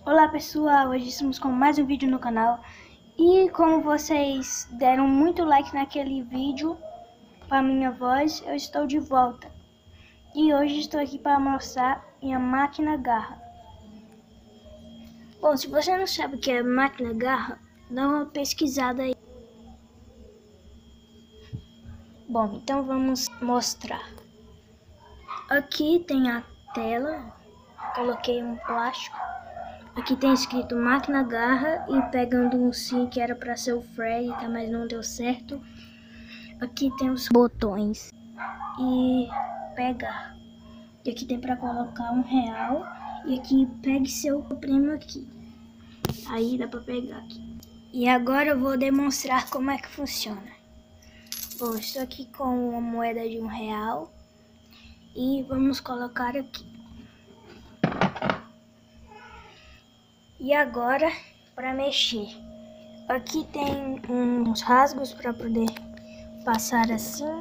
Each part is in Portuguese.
Olá pessoal, hoje estamos com mais um vídeo no canal. E como vocês deram muito like naquele vídeo para minha voz, eu estou de volta. E hoje estou aqui para mostrar minha máquina garra. Bom, se você não sabe o que é máquina garra, dá uma pesquisada aí. Bom, então vamos mostrar. Aqui tem a tela, coloquei um plástico. Aqui tem escrito máquina garra e pegando um sim que era para ser o Freddy, tá, mas não deu certo. Aqui tem os botões e pegar. E aqui tem para colocar R$1 e aqui pegue seu prêmio aqui. Aí dá para pegar aqui. E agora eu vou demonstrar como é que funciona. Bom, estou aqui com uma moeda de R$1 e vamos colocar aqui. E agora, para mexer, aqui tem uns rasgos para poder passar assim.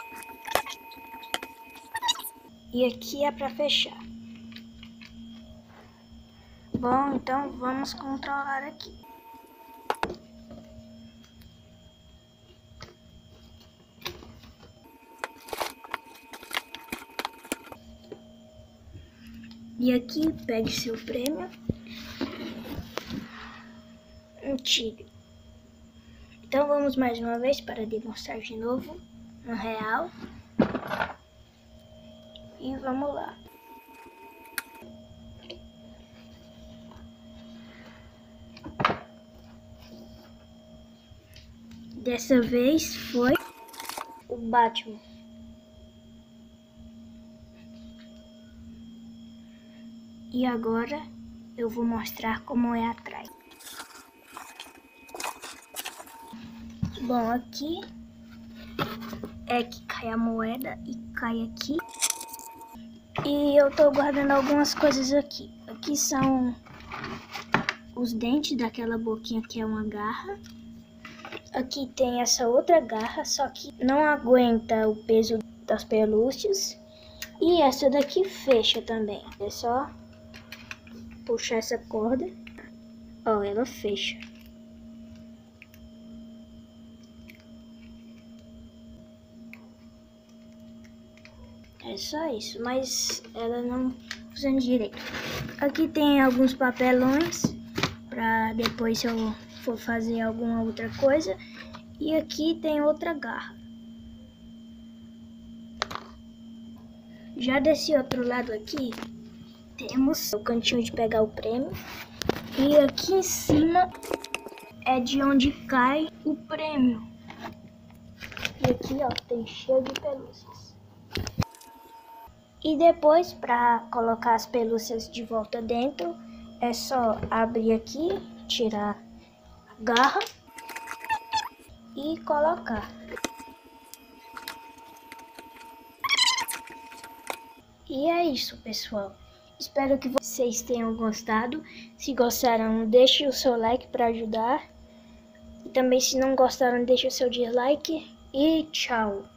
E aqui é para fechar. Bom, então vamos controlar aqui. E aqui, pegue seu prêmio. Um tigre. Então vamos mais uma vez para demonstrar de novo. R$1. E vamos lá. Dessa vez foi o Batman. E agora eu vou mostrar como é atrás. Bom, aqui é que cai a moeda e cai aqui. E eu tô guardando algumas coisas aqui. Aqui são os dentes daquela boquinha que é uma garra. Aqui tem essa outra garra, só que não aguenta o peso das pelúcias. E essa daqui fecha também. É só puxar essa corda. Ó, ela fecha. É só isso, mas ela não funciona direito. Aqui tem alguns papelões para depois se eu for fazer alguma outra coisa. E aqui tem outra garra. Já desse outro lado aqui, temos o cantinho de pegar o prêmio. E aqui em cima é de onde cai o prêmio. E aqui, ó, tem cheio de pelúcias. E depois, para colocar as pelúcias de volta dentro, é só abrir aqui, tirar a garra e colocar. E é isso, pessoal. Espero que vocês tenham gostado. Se gostaram, deixe o seu like para ajudar. E também, se não gostaram, deixe o seu dislike. E tchau!